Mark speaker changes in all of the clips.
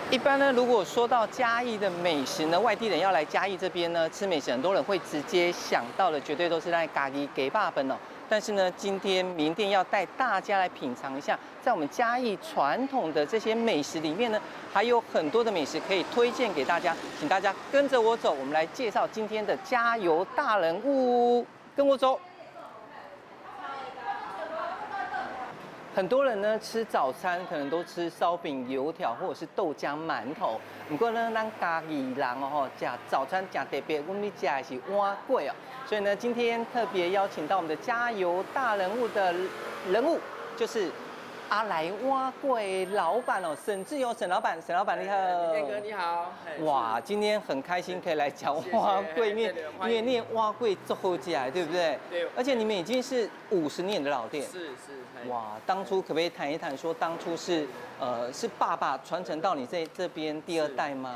Speaker 1: 一般呢，如果说到嘉义的美食呢，外地人要来嘉义这边呢吃美食，很多人会直接想到的，绝对都是在咖喱给霸本哦。但是呢，今天名店要带大家来品尝一下，在我们嘉义传统的这些美食里面呢，还有很多的美食可以推荐给大家，请大家跟着我走，我们来介绍今天的加油大人物，跟我走。很多人呢吃早餐可能都吃烧饼、油条或者是豆浆、馒头。不过呢，咱嘉义人哦，吃早餐吃特别，我们吃的是碗粿哦。所以呢，今天特别邀请到我们的加油大人物的人物，就是阿来碗粿老板哦，沈志友沈老板，沈老板你好。
Speaker 2: 燕哥你好。
Speaker 1: 哇，今天很开心可以来讲碗粿面，因为念碗粿做好起来，对不对？
Speaker 2: 对。
Speaker 1: 而且你们已经是50年的老店。
Speaker 2: 是。
Speaker 1: 哇，当初可不可以谈一谈，说当初是是爸爸传承到你这边第2代吗？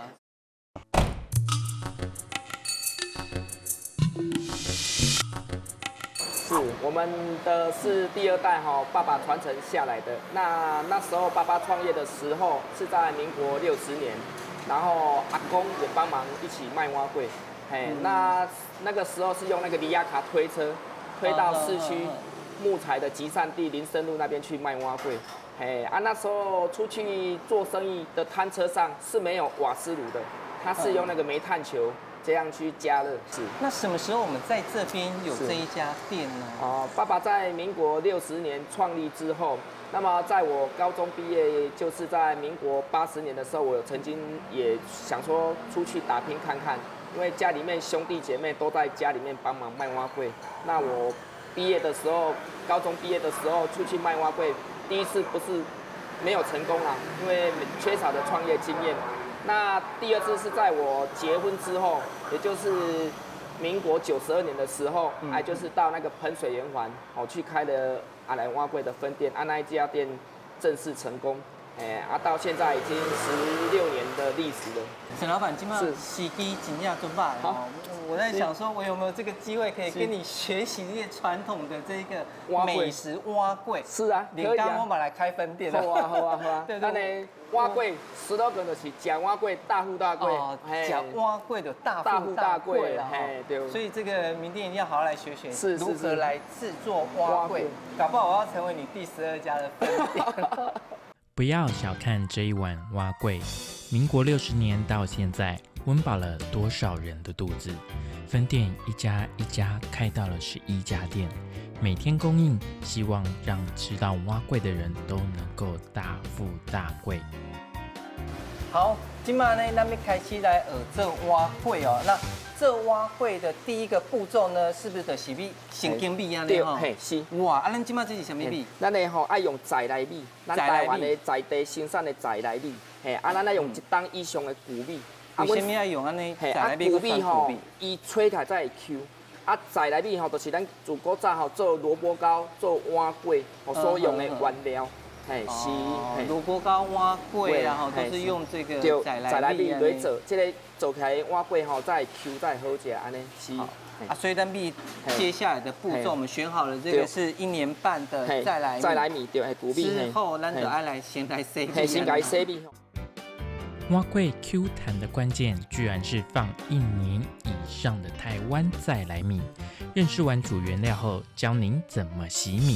Speaker 2: 是，我们的是第2代哈，爸爸传承下来的。那时候爸爸创业的时候是在民国60年，然后阿公也帮忙一起卖碗粿。那个时候是用那个离亚卡推车推到市区。木材的集散地林森路那边去卖碗粿，那时候出去做生意的摊车上是没有瓦斯炉的，它是用那个煤炭球这样去加热。是。
Speaker 1: 那什么时候我们在这边有这一家店呢？
Speaker 2: 爸爸在民国60年创立之后，那么在我高中毕业，就是在民国80年的时候，我曾经也想说出去打拼看看，因为家里面兄弟姐妹都在家里面帮忙卖碗粿，那我。毕业的时候，高中毕业的时候出去卖碗粿，第一次不是没有成功啦，因为缺少的创业经验。那第2次是在我结婚之后，也就是民国92年的时候，就是到那个喷水圆环，去开了阿来碗粿的分店，那一家店正式成功。到现在已经16年的历史了。
Speaker 1: 沈老板，今晚时机真正准备哦。我在想说，我有没有这个机会可以跟你学习这些传统的这个美食碗粿？
Speaker 2: 是啊，
Speaker 1: 可以啊。刚我们来开分店。
Speaker 2: 好啊。对。咱的碗粿slogan就是吃碗粿大富大贵。
Speaker 1: 吃碗粿的大富大贵啦。
Speaker 2: 对。
Speaker 1: 所以这个名店一定要好好来学学，
Speaker 2: 是
Speaker 1: 如何来制作碗粿。搞不好我要成为你第12家的分店。
Speaker 3: 不要小看这一碗碗粿，民国60年到现在，温饱了多少人的肚子？分店一家一家开到了11家店，每天供应，希望让吃到碗粿的人都能够大富大贵。
Speaker 1: 好，今晚呢，咱们开始来这碗粿哦。那这碗粿的第一个步骤呢，是不是就是米先经米啊？
Speaker 2: 对，嘿是。
Speaker 1: 哇，咱今晚这是什么米？
Speaker 2: 咱呢爱用在来米，咱台湾的在地生产的在来米。咱爱用1档以上的古米。
Speaker 1: 为什么要用安尼？在来米
Speaker 2: 古米吼，伊吹起来才会 Q。在来米吼，就是咱自古早做萝卜糕、做碗粿所用的原料。是。
Speaker 1: 萝卜糕、碗粿啊，都是用这个在来米
Speaker 2: 来做，这个做起来碗粿吼，才会 Q， 才会好食安尼。是。
Speaker 1: 所以咱米接下来的步骤，我们选好了，这个是1年半的再来米，
Speaker 2: 对，古米。
Speaker 1: 之后咱就爱来先来洗米。
Speaker 2: 先来洗米。
Speaker 3: 碗粿 Q 弹的关键，居然是放1年以上的台湾再来米。认识完主原料后，教您怎么洗米。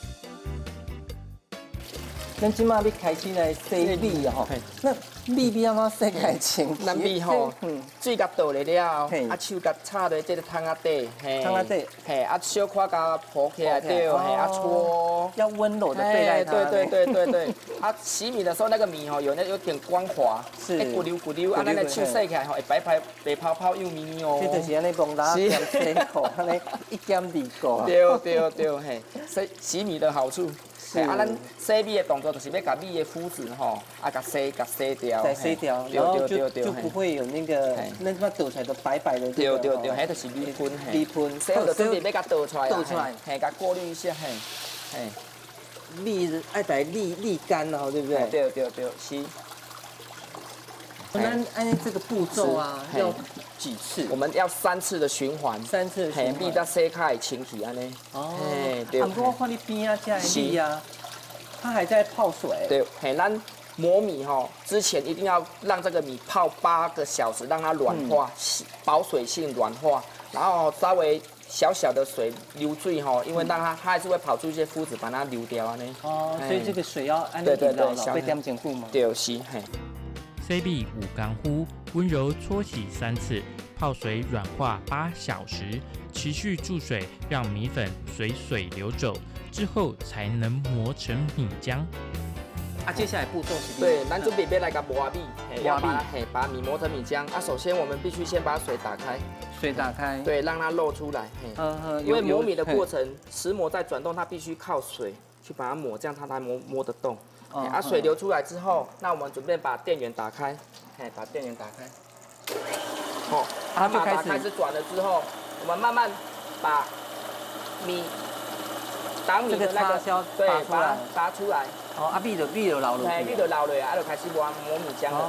Speaker 1: 咱今麦要开始来洗米吼，那米要怎洗开清？
Speaker 2: 咱米吼，水甲倒来了，手甲插在这个汤仔底，小可甲铺起来对，搓，
Speaker 1: 要温柔的对待它。
Speaker 2: 对，洗米的时候那个米吼有点光滑，
Speaker 1: 是，
Speaker 2: 咕溜咕溜，咱的手洗起来吼会白泡泡又咪咪哦。
Speaker 1: 这就是安尼帮大家洗口，安尼1点2个。
Speaker 2: 对，洗米的好处。咱洗米的动作就是要把米的麸质吼，甲洗掉，
Speaker 1: 再洗掉，然后就不会有那个那倒出来的白白的。
Speaker 2: 对，迄就是米喷。洗好就准备要甲倒出来，甲过滤一下，
Speaker 1: 米爱在沥干了，对不对？
Speaker 2: 对，是。
Speaker 1: 那按这个步骤啊，要几次？
Speaker 2: 我们要3次的循环。
Speaker 1: 3次的循环。
Speaker 2: 米才洗开清气安尼。
Speaker 1: 对。不过我看你边啊，这米啊，它还在泡水。
Speaker 2: 对，咱磨米之前一定要让这个米泡8个小时，让它软化，保水性软化，然后稍微小小的水流水因为让它还是会跑出一些麸质，把它流掉啊呢。
Speaker 1: 哦，所以这个水要按
Speaker 2: 对
Speaker 1: 被点整固吗？
Speaker 2: 对，是嘿。
Speaker 3: CB 5缸壶，温柔搓洗3次，泡水软化8小时，持续注水，让米粉随水流走，之后才能磨成米浆。
Speaker 1: 接下来步骤是？
Speaker 2: 对，咱准备要来个磨米，要把米磨成米浆。首先我们必须先把水打开，
Speaker 1: 水打开，
Speaker 2: 对，让它漏出来。因为磨米的过程，石磨在转动，它必须靠水去把它磨，这样它才磨得动。水流出来之后，那我们准备把电源打开，把电源打开。马达开始转了之后，我们慢慢把米当米的那个对，把它拔出来。
Speaker 1: 米就流落去。
Speaker 2: 米就流落啊，就开始磨米浆了。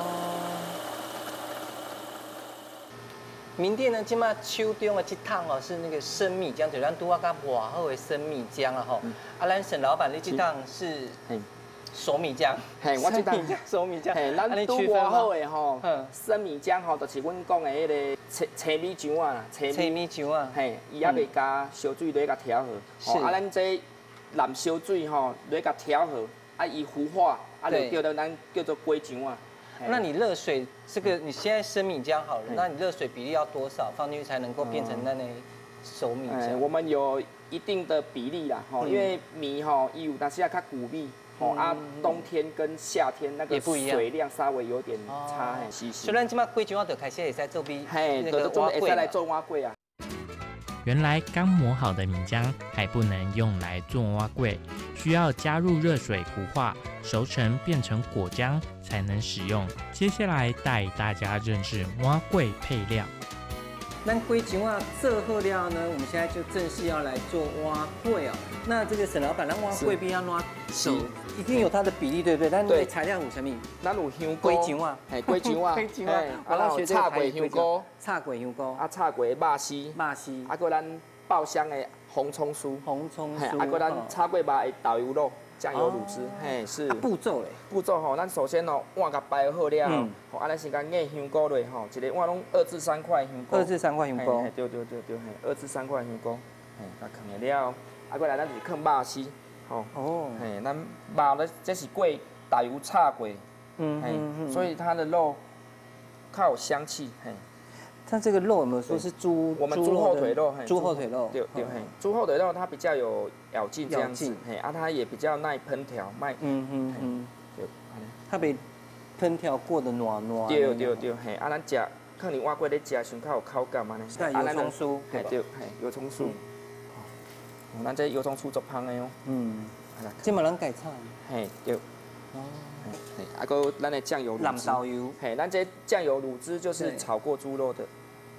Speaker 1: 民店呢，今麦手中的这桶是那个生米浆，就咱拄啊甲磨好的生米浆啦吼。咱沈老板，你这桶是熟米浆，
Speaker 2: 我这桶
Speaker 1: 熟米浆，
Speaker 2: 咱拄磨好的生米浆就是阮讲的迄个青米浆啊，
Speaker 1: 青米浆啊，
Speaker 2: 伊还未加烧水落甲调好，咱这淋烧水落甲调好，伊糊化，就咱叫做粿浆啊。
Speaker 1: 那你热水这个你现在生米浆好了，那你热水比例要多少放进去才能够变成那熟米浆？
Speaker 2: 我们有一定的比例啦，因为米伊有那些较古米。冬天跟夏天那个水量稍微有点差，
Speaker 1: 所以咱即马粿浆就开始会使做米，
Speaker 2: 那个会使来做碗粿啊。
Speaker 3: 原来刚磨好的米浆还不能用来做碗粿，需要加入热水糊化，熟成变成果浆才能使用。接下来带大家认识碗粿配料。
Speaker 1: 咱粿浆啊做好了呢，我们现在就正式要来做碗粿哦。那这个沈老板，咱碗粿比较软手，一定有它的比例，对不对？咱的材料有什么？
Speaker 2: 咱有香菇，
Speaker 1: 粿浆啊，
Speaker 2: 粿浆啊，
Speaker 1: 然后
Speaker 2: 炒过香菇，
Speaker 1: 炒过香菇，
Speaker 2: 炒过肉丝，搁咱爆香的红葱酥，搁咱炒过肉的豆油肉。酱油卤汁，是。
Speaker 1: 步骤嘞？
Speaker 2: 步骤咱首先碗甲摆好了，咱先甲硬香菇落，一个碗拢2至3块香菇。
Speaker 1: 2至3块香菇。
Speaker 2: 对，2至3块香菇，甲放下了，过来咱就是放肉丝，咱肉咧这是过豆油炒过，所以它的肉较有香气，
Speaker 1: 它这个肉有没有说是
Speaker 2: 我们猪后腿肉，
Speaker 1: 猪后腿肉，
Speaker 2: 对，猪后腿肉它比较有咬劲这样子，它也比较耐烹调，
Speaker 1: 它比烹调过的软。
Speaker 2: 对，咱食可能碗粿咧食上较有口感安尼。
Speaker 1: 油葱酥，
Speaker 2: 对，油葱酥。咱这油葱酥做香的哦。
Speaker 1: 这嘛咱改炒。
Speaker 2: 对。搁咱的酱油
Speaker 1: 蓝豆油，
Speaker 2: 咱这酱油卤汁就是炒过猪肉的，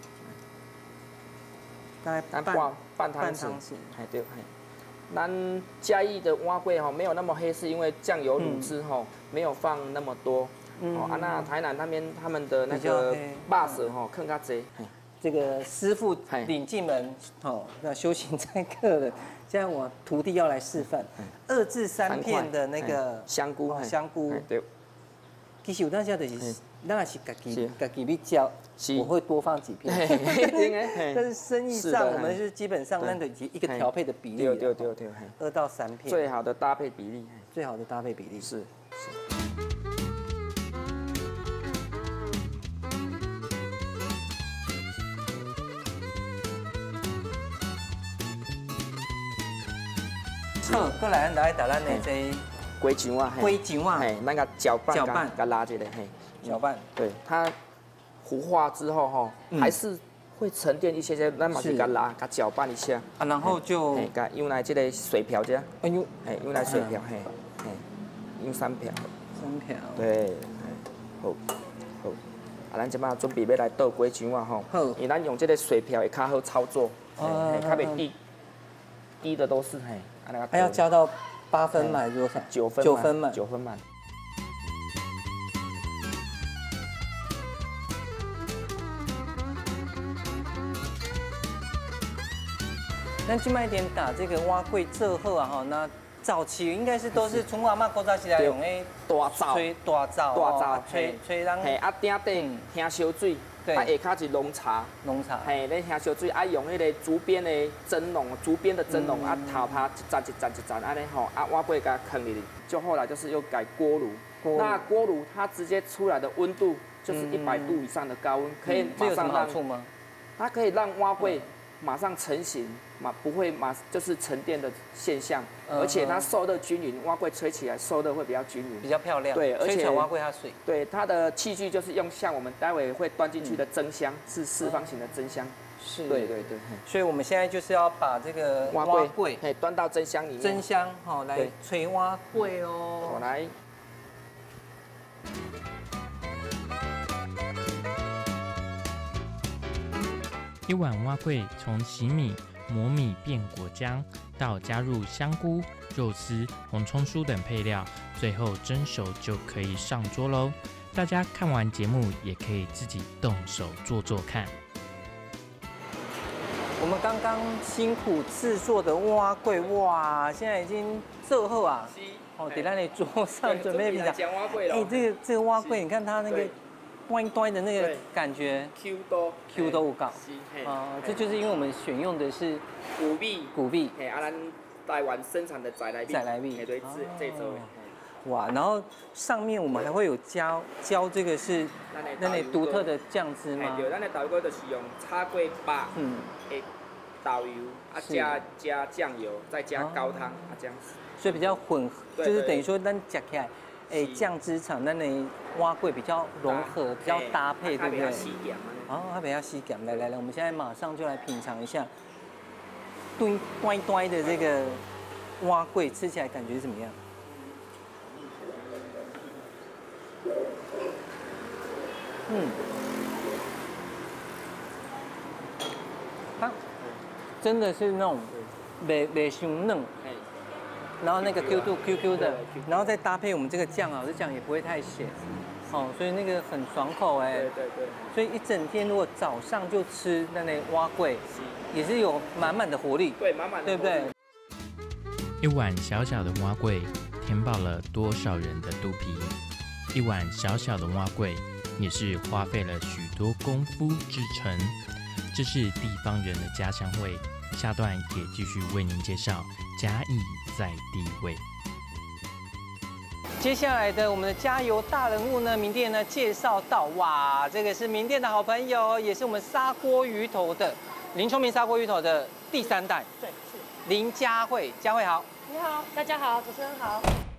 Speaker 1: 大概
Speaker 2: 半汤匙，对，咱嘉义的碗粿没有那么黑，是因为酱油卤汁没有放那么多，那台南那边他们的那个肉色更较多。
Speaker 1: 这个师傅领进门，那修行在客人。现在我徒弟要来示范，2至3片的那个
Speaker 2: 香菇，
Speaker 1: 对。其实有当下就是，咱也是家己去教，我会多放几片。但是生意上，我们是基本上那的一个调配的比例。
Speaker 2: 对
Speaker 1: ，2到3片。
Speaker 2: 最好的搭配比例。
Speaker 1: 是。好，过来咱来打咱的这
Speaker 2: 粿浆啊，咱个搅拌，给拉起来，
Speaker 1: 搅拌。
Speaker 2: 对，它糊化之后还是会沉淀一些，咱嘛是给拉，给搅拌一下。
Speaker 1: 然后就
Speaker 2: 用来这个水瓢这样。用来水瓢，用3瓢。
Speaker 1: 3瓢。
Speaker 2: 对，好。咱即马准备要来倒粿浆啊因为咱用这个水瓢会较好操作，较袂滴的都是
Speaker 1: 还要加到8分满多少？9分满。咱今麦点打这个碗粿做好啊那早期应该是都是春阿妈古早时代用诶
Speaker 2: 大灶，
Speaker 1: 吹大灶，吹人。
Speaker 2: 嘿，啊顶顶香烧水，啊下骹是浓茶，嘿，咧香烧水啊用迄个竹编的蒸笼，竹编的蒸笼啊头趴一盏安尼吼，啊碗粿甲放入去，就后来就是又改锅炉，那锅炉它直接出来的温度就是100度以上的高温，可以马上让它可以让碗粿马上成型。不会就是沉淀的现象，而且它受热均匀，碗粿吹起来受热会比较均匀，
Speaker 1: 比较漂亮。
Speaker 2: 对，而且
Speaker 1: 碗粿它水。
Speaker 2: 对，它的器具就是用像我们待会会端进去的蒸箱，是四方形的蒸箱。
Speaker 1: 是。
Speaker 2: 对。
Speaker 1: 所以我们现在就是要把这个碗粿
Speaker 2: 端到蒸箱里面。
Speaker 1: 蒸箱好来吹碗粿哦。
Speaker 2: 好来。
Speaker 3: 一碗碗粿从洗米、磨米变果浆，到加入香菇、肉丝、红葱酥等配料，最后蒸熟就可以上桌喽。大家看完节目也可以自己动手做做看。
Speaker 1: 我们刚刚辛苦制作的碗粿，哇，现在已经做好啊！哦，在咱的桌上准备品尝。这个碗粿，你看它那个。端的那个感觉
Speaker 2: ，Q 多
Speaker 1: 有够，这就是因为我们选用的是骨壁，
Speaker 2: 咱台湾生产的在来米，对，这周。
Speaker 1: 哇，然后上面我们还会有浇这个是咱的独特的酱汁吗？
Speaker 2: 对，咱的豆油就是用炒过巴，的豆油啊加酱油，再加高汤啊这样子。
Speaker 1: 所以比较混合，就是等于说咱吃起来。酱汁场那里碗粿比较融合，比较搭配，对不对？哦，它比较细咸。来，我们现在马上就来品尝一下端的这个碗粿，吃起来感觉怎么样？它真的是那种袂伤嫩。然后那个 QQ 的，然后再搭配我们这个酱啊，这酱也不会太咸，哦，所以那个很爽口哎。
Speaker 2: 对。
Speaker 1: 所以一整天如果早上就吃那碗粿，也是有满满的活力。
Speaker 2: 对，满满的，
Speaker 1: 对不对？
Speaker 3: 一碗小小的碗粿，填饱了多少人的肚皮？一碗小小的碗粿，也是花费了许多功夫制成。这是地方人的家乡味。下段也继续为您介绍嘉义在地味。
Speaker 1: 接下来的我们的加油大人物呢，名店呢介绍到，哇，这个是名店的好朋友，也是我们砂锅鱼头的林聪明砂锅鱼头的第3代，
Speaker 4: 对，是
Speaker 1: 林佳慧，佳慧好。
Speaker 4: 你好，大家好，主持人好。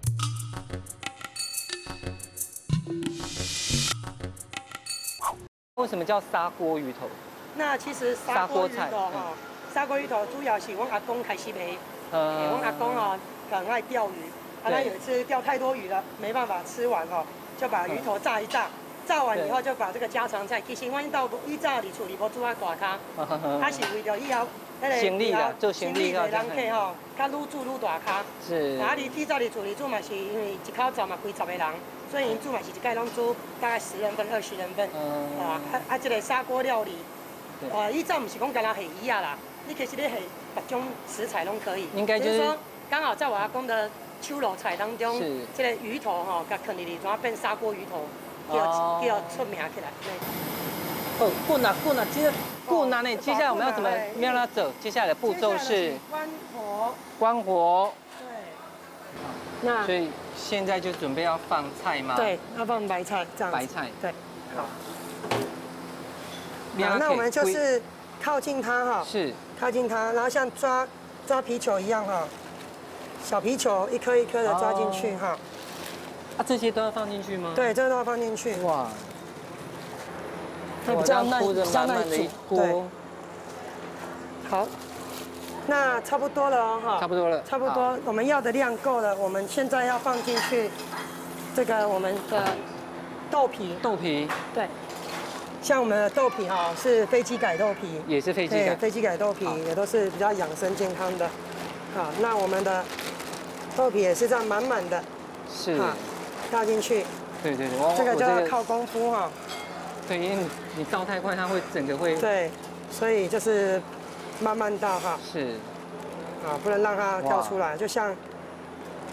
Speaker 1: 为什么叫砂锅鱼头？
Speaker 4: 那其实砂锅鱼头哈。砂锅鱼头主要是我阿公开始卖，我阿公哦很爱钓鱼，他有一次钓太多鱼了，没办法吃完哦，就把鱼头炸一炸，炸完以后就把这个家常菜，其实阮到以早伫厝里无煮啊大咖，他是为了以后
Speaker 1: 行李啦，做行李
Speaker 4: 的人客吼，较愈煮愈大咖。
Speaker 1: 是。
Speaker 4: 啊，以早伫厝里煮嘛是因为一口灶嘛几10个人，所以因煮嘛是一概拢煮大概10人份、20人份，这个砂锅料理，以早唔是讲干那下鱼啊啦。你其实咧系各种食材拢可以，
Speaker 1: 应该就是
Speaker 4: 说刚好在我阿公的手路菜当中，这个鱼头吼，甲放入去，怎变砂锅鱼头，叫出名起来。
Speaker 1: 哦，滚啊，接着滚啊呢！接下来我们要怎么让它走？接下来的步骤是关火。对。那所以现在就准备要放菜吗？
Speaker 4: 对，要放白菜这样。
Speaker 1: 白菜。对。好。
Speaker 4: 那我们就是靠近它哈。是。靠近它，然后像抓皮球一样哈，小皮球一颗一颗的抓进去哈。
Speaker 1: 啊，这些都要放进去吗？
Speaker 4: 对，这个都要放进去。哇，
Speaker 1: 它比较耐煮。对。好，
Speaker 4: 那差不多了哦哈。
Speaker 1: 差不多了。
Speaker 4: 差不多，我们要的量够了，我们现在要放进去这个我们的豆皮。
Speaker 1: 豆皮。
Speaker 4: 对。像我们的豆皮哈是飞机改豆皮，
Speaker 1: 也是飞机改，
Speaker 4: 飞机改豆皮也都是比较养生健康的。好，那我们的豆皮也是这样满满的，
Speaker 1: 是
Speaker 4: 倒进去。
Speaker 1: 对，
Speaker 4: 这个就要靠功夫哈。
Speaker 1: 对，因为你倒太快，它会整个会。
Speaker 4: 对，所以就是慢慢倒哈。
Speaker 1: 是。
Speaker 4: 啊，不能让它掉出来，就像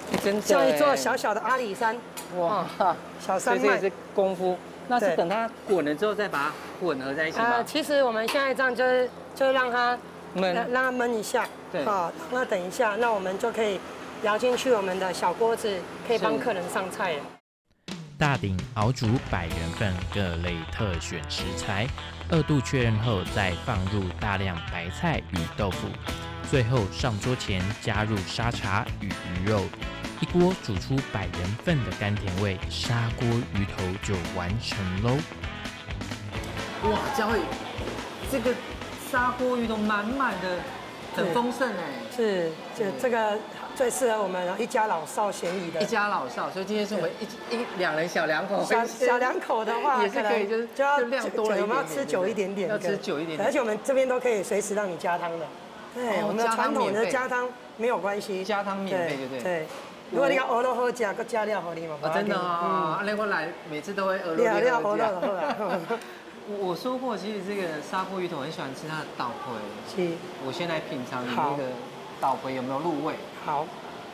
Speaker 1: 真的
Speaker 4: 像一座小小的阿里山，哇，小山脉。
Speaker 1: 所以这也是功夫。那是等它滚了之后再把它混合在一起吗？
Speaker 4: 其实我们现在这样就让它让它焖一下，
Speaker 1: 对，
Speaker 4: 好，那等一下，那我们就可以舀进去我们的小锅子，可以帮客人上菜了。
Speaker 3: 大鼎熬煮100人份各类特选食材，2度确认后再放入大量白菜与豆腐，最后上桌前加入沙茶与鱼肉，一锅煮出100人份的甘甜味砂锅鱼头就完成喽。
Speaker 1: 哇，嘉慧，这个砂锅鱼头满满的，很丰盛哎。
Speaker 4: 是，就这个最适合我们一家老少咸宜的。
Speaker 1: 一家老少，所以今天是我们2人小2口。
Speaker 4: 小2口的话，
Speaker 1: 也是可以，就要量多了一点点。
Speaker 4: 我们要吃久一点点，
Speaker 1: 要吃久一点点。
Speaker 4: 而且我们这边都可以随时让你加汤的。对，我们的传统的加汤没有关系，
Speaker 1: 加汤免费，对不对？
Speaker 4: 对。如果你要鹅肉好加，搁加料给你嘛。
Speaker 1: 真的啊，那我来每次都会鹅肉。
Speaker 4: 料鹅肉的好啦。
Speaker 1: 我说过，其实这个砂锅鱼头很喜欢吃它的豆皮。是。我先来品尝你那个豆皮有没有入味。
Speaker 4: 好。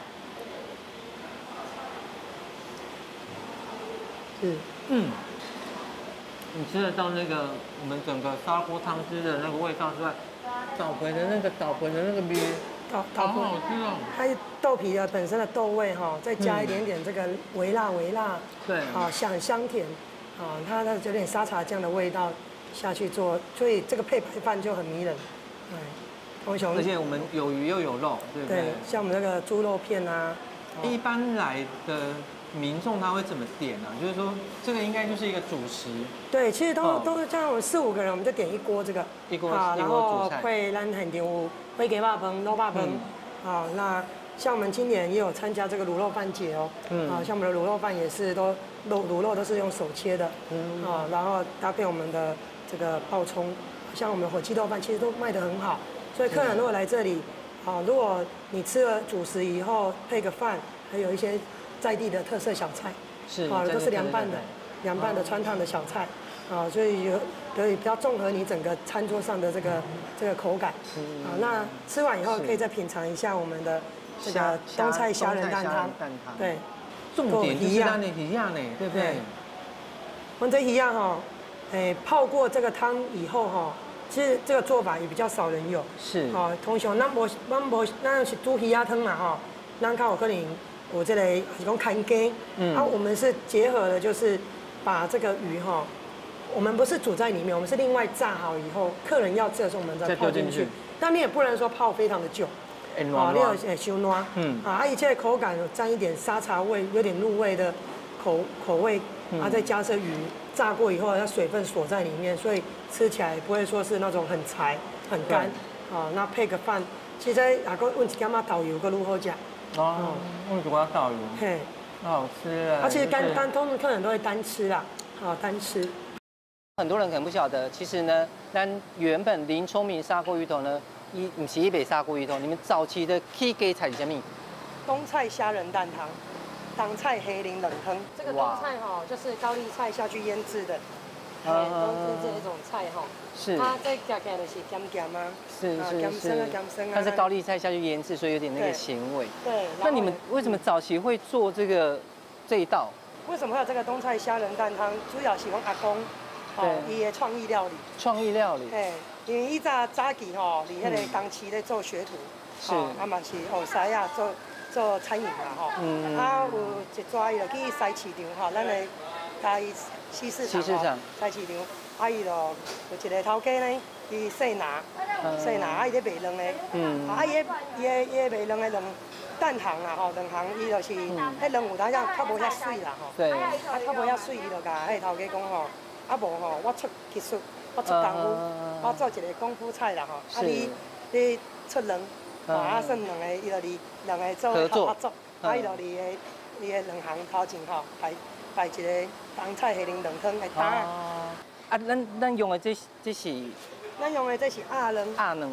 Speaker 1: 你吃得到那个我们整个砂锅汤汁的那个味道之外，豆皮的那个味，好好吃哦。
Speaker 4: 它豆皮的本身的豆味哈，再加一点点这个微辣，
Speaker 1: 对，
Speaker 4: 啊，香甜，啊，它有点沙茶酱的味道下去做，所以这个配白饭就很迷人。
Speaker 1: 而且我们有鱼又有肉，对不对？对，
Speaker 4: 像我们那个猪肉片啊。
Speaker 1: 一般来的民众他会怎么点呢？就是说这个应该就是一个主食。对，
Speaker 4: 其实都是这样，我们4、5个人我们就点一锅这个。
Speaker 1: 一锅
Speaker 4: 然后会咱很有会给肉饭、肉饭。好，那像我们今年也有参加这个卤肉饭节哦。像我们的卤肉饭也是卤肉都是用手切的。然后搭配我们的这个爆葱，像我们的火鸡肉饭其实都卖得很好，所以客人如果来这里，如果你吃了主食以后配个饭，还有一些在地的特色小菜，都是凉拌的川烫的小菜，所以可以比较综合你整个餐桌上的这个口感。那吃完以后可以再品尝一下我们的这个东菜虾仁蛋汤。对，
Speaker 1: 重点就是它的鱼样呢，对不对？
Speaker 4: 我们这鱼样泡过这个汤以后其实这个做法也比较少人有。
Speaker 1: 是。
Speaker 4: 通常咱是煮鱼仔汤嘛咱较有可能有这个是讲看鸡。我们是结合了，就是把这个鱼我们不是煮在里面，我们是另外炸好以后，客人要吃的时候我们再泡进去。但你也不能说泡非常的久。你有伤烂。而且口感有沾一点沙茶味，有点入味的口味。再加上鱼炸过以后，它水分锁在里面，所以吃起来不会说是那种很柴、很干。那配个饭，其实也搁问一点仔豆油，搁愈好食。
Speaker 1: 问一点豆油。嘿，好吃啊！
Speaker 4: 而且通常客人都会单吃啦，单吃。
Speaker 1: 很多人可能不晓得，其实呢，咱原本林聪明砂锅鱼头呢，不是一北砂锅鱼头，你们早期的起家菜是什么？
Speaker 4: 东菜虾仁蛋汤。当菜黑林冷汤，这个冬菜就是高丽菜下去腌制的，都是这一种菜是。它这夹起来的是咸咸啊，
Speaker 1: 是。它是高丽菜下去腌制，所以有点那个咸味。对。那你们为什么早期会做这一道？
Speaker 4: 为什么会有这个冬菜虾仁蛋汤？主要是我阿公伊的创意料理。创意料理。对，因为伊早期伫迄个当市咧做学徒，是。嘛是学师啊做餐饮啦有一抓伊就去西市场咱的嘉义西市场西市场，伊就有一个头家呢，伊姓拿，伊咧卖卵的，伊咧卖卵的卵蛋行啦卵行伊就是迄卵有当像较无遐水啦对，较无遐水，伊就甲迄头家讲无我出技术，我出功夫，我做一个功夫菜啦你出卵。算两个，伊就两个做合作，伊就伊的两行头前摆一个冬菜虾仁冷汤的汤。
Speaker 1: 咱用的这是？
Speaker 4: 咱用的这是鸭卵。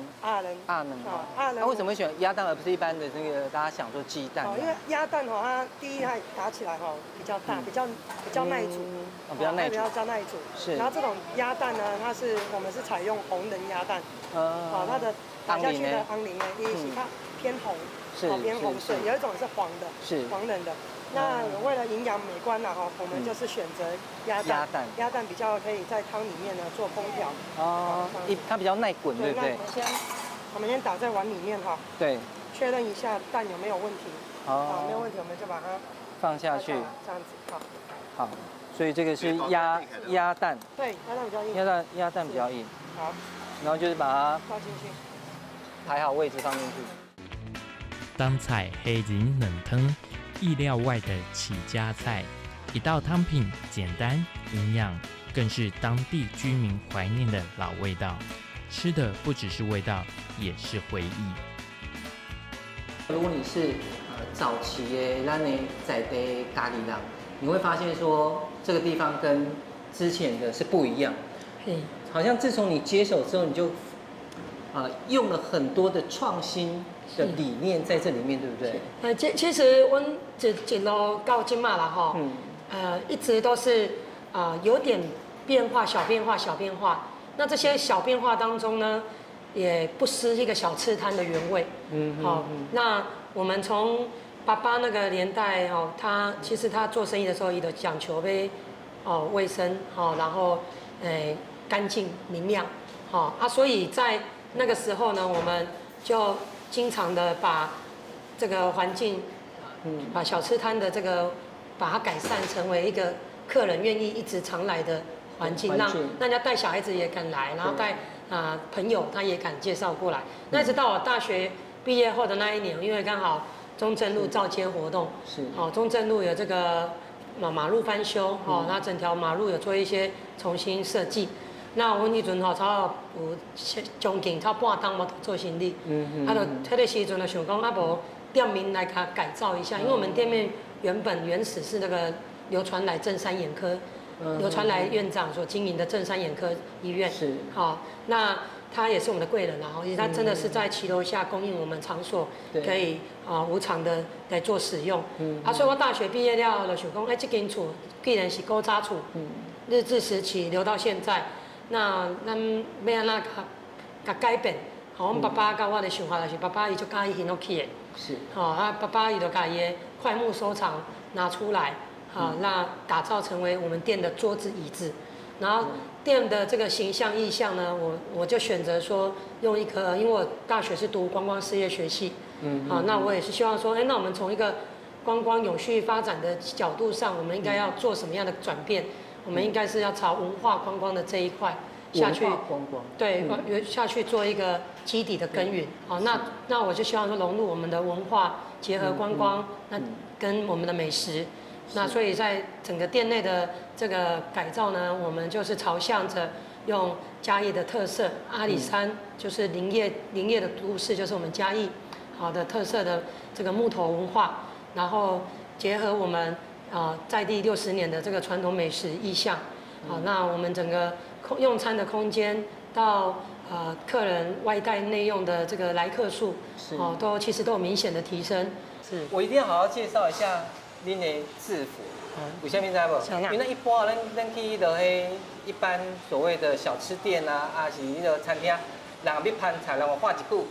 Speaker 1: 为什么会选鸭蛋而不是一般的那个大家想说鸡蛋？
Speaker 4: 因为鸭蛋它第一它打起来比较大，比较耐煮，比较耐煮。是。然后这种鸭蛋呢，我们是采用红仁鸭蛋，它的打下去的昂铃呢，伊是较偏红，
Speaker 1: 是
Speaker 4: 偏红色，有一种是黄的，
Speaker 1: 是
Speaker 4: 黄冷的。那为了营养美观呢，哈，我们就是选择鸭蛋，鸭蛋比较可以在汤里面呢做烹调。
Speaker 1: 哦，它比较耐滚，对不对？
Speaker 4: 我们先打在碗里面哈。对。确认一下蛋有没有问题。哦。没有问题，我们就把它
Speaker 1: 放下去。
Speaker 4: 这样子，好。
Speaker 1: 好，所以这个是鸭蛋。
Speaker 4: 对，鸭蛋比较硬。
Speaker 1: 鸭蛋比较硬。
Speaker 4: 好。
Speaker 1: 然后就是把它
Speaker 4: 倒进去，
Speaker 1: 排好位置放进去。
Speaker 3: 当菜黑人冷汤。意料外的起家菜，一道汤品简单营养，更是当地居民怀念的老味道。吃的不只是味道，也是回忆。
Speaker 1: 如果你是早期的咱的在地咖喱人，你会发现说这个地方跟之前的是不一样。好像自从你接手之后，你就用了很多的创新的理念在这里面，对不对？
Speaker 4: 其实我一路到今嘛啦哈，一直都是有点变化，小变化。那这些小变化当中呢，也不失一个小吃摊的原味。好，那我们从爸爸那个年代哈，其实他做生意的时候也都讲求呗，卫生然后干净明亮，所以在那个时候呢，我们就经常的把这个环境，把小吃摊的把它改善成为一个客人愿意一直常来的环境，让人家带小孩子也敢来，然后带朋友他也敢介绍过来。那一直到我大学毕业后的那一年，因为刚好中正路造街活动，中正路有这个马路翻修，那整条马路有做一些重新设计。那我迄阵差有将近半当无做生意，迄个时阵就想讲无店面来它改造一下，因为我们店面原始是那个流传来正山眼科，流传来院长所经营的正山眼科医院，那他也是我们的贵人，然后他真的是在骑楼下供应我们场所，可以无偿的来做使用，所以我大学毕业了就想讲，这间厝既然是古早厝，日治时期留到现在。那咱要安怎改变？我们爸爸甲我的想法就是，爸爸伊就介意兴落去的，爸爸伊就甲伊的快木收藏拿出来，那打造成为我们店的桌子椅子，然后店的这个形象意象呢，我就选择说用一个，因为我大学是读观光事业学系，那我也是希望说，那我们从一个观光永续发展的角度上，我们应该要做什么样的转变？我们应该是要朝文化观光的这一块下去，对，下去做一个基底的耕耘。那我就希望说融入我们的文化，结合观光，那跟我们的美食。那所以在整个店内的这个改造呢，我们就是朝向着用嘉义的特色，阿里山就是林业的都市，就是我们嘉义好的特色的这个木头文化，然后结合我们。在地60年的这个传统美食意象，那我们整个用餐的空间到客人外带内用的这个来客数，其实都有明显的提升。是，
Speaker 1: 我一定要好好介绍一下您的制服。有啥名知无？因为一般咱去到一般所谓的小吃店啊，是那个餐厅，人要盘菜，然后画一句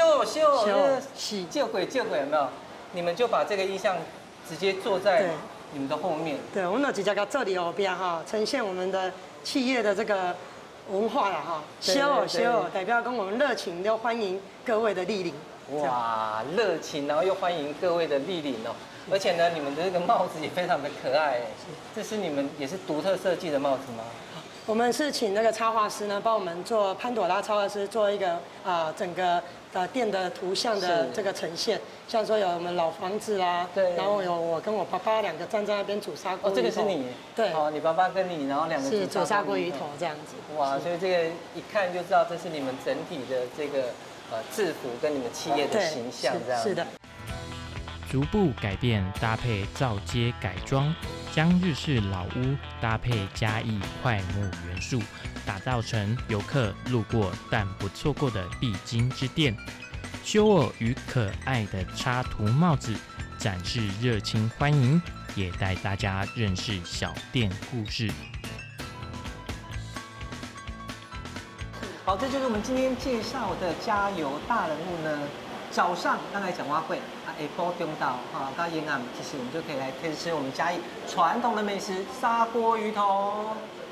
Speaker 1: 笑鬼有没有？你们就把这个意象直接做在你们的后面。
Speaker 4: 对，我们就直接到这里后边呈现我们的企业的这个文化啦笑代表跟我们热情又欢迎各位的莅临。
Speaker 1: 哇，热情，然后又欢迎各位的莅临哦。而且呢，你们的这个帽子也非常的可爱，这是你们也是独特设计的帽子吗？
Speaker 4: 我们是请那个插画师呢，帮我们做潘朵拉插画师做一个整个店的图像的这个呈现，像说有我们老房子啦，对，然后有我跟我爸爸2个站在那边煮砂锅鱼头。这个是你？对，你爸爸跟你，然后2个是煮砂锅鱼头这样子。哇，
Speaker 1: 所以这个一看就知道这是你们整体的这个制服跟你们企业的形象这样。
Speaker 4: 是的。
Speaker 3: 逐步改变搭配造街改装，将日式老屋搭配嘉义快木元素，打造成游客路过但不错过的必经之店。修尔与可爱的插图帽子展示热情欢迎，也带大家认识小店故事。
Speaker 1: 好，这就是我们今天介绍的加油大人物呢。
Speaker 5: 早上刚才讲蛙粿啊，下晡中到啊，到沿岸，其实我们就可以来吃吃我们嘉义传统的美食砂锅鱼头。